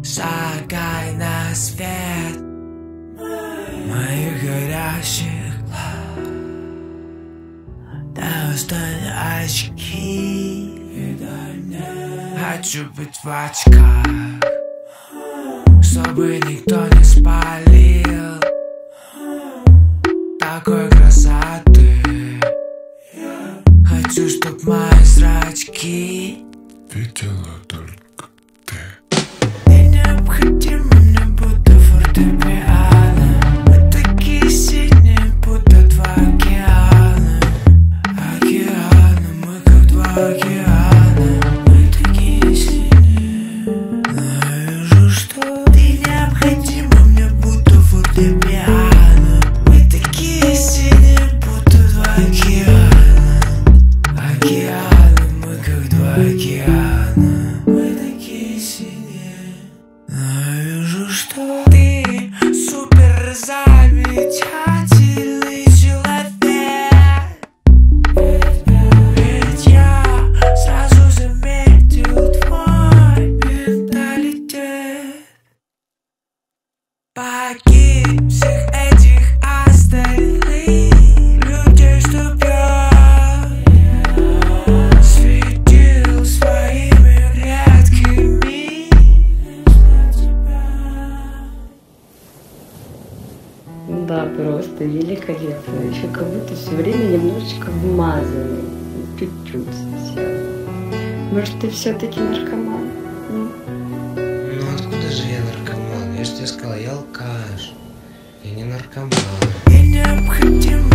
Шагай на свет моих горящих глаз. Достань очки, хочу быть в очках, чтобы никто не спалил такой красоты. Хочу, чтоб мои зрачки видела только ты. Ты необходима мне, будто фортепиано. Мы такие синие, будто два океана. Океаны, мы как два океана. Мы такие синие. Но я вижу, что ты необходима мне, будто фортепиано. Мы такие синие, будто два океана. Океаны, мы как два океана. Мы такие синие. Но я вижу, что ты супер замечательный человек. Ведь я сразу заметил твой менталитет. Покинь всех этих остальных людей, чтоб я светил своими редкими. Да, просто великолепно. Еще как будто все время немножечко вмазанный. Чуть-чуть совсем. Может, ты все-таки наркоман? Ну откуда же я наркоман? Я же тебе сказал, я алкаш. Я не наркоман. Мне необходимо